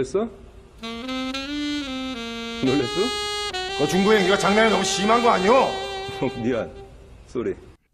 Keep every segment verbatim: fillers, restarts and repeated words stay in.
놀랬어? 놀랬어? 그 중구형 네가 장난이 너무 심한 거 아니오? 어, 미안. 쏘리.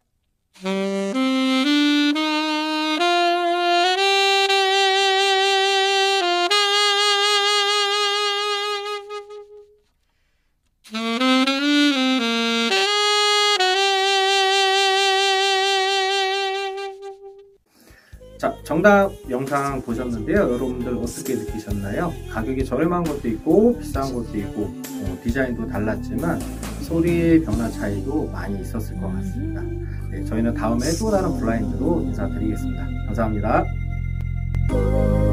자, 정답 영상 보셨는데요. 여러분들 어떻게 느끼셨나요? 가격이 저렴한 것도 있고 비싼 것도 있고 어, 디자인도 달랐지만 소리의 변화 차이도 많이 있었을 것 같습니다. 네, 저희는 다음에 또 다른 블라인드로 인사드리겠습니다. 감사합니다.